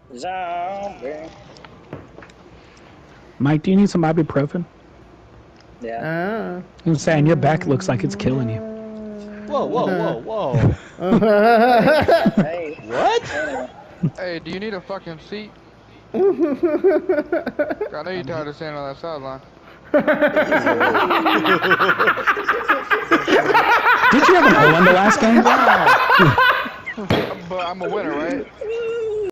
Zombie. Mike, do you need some ibuprofen? Yeah. I'm saying your back looks like it's killing you. Whoa, whoa, whoa, whoa. Hey. What? Hey, do you need a fucking seat? I know you're tired of standing on that sideline. Did you have an O in the last game? But I'm a winner.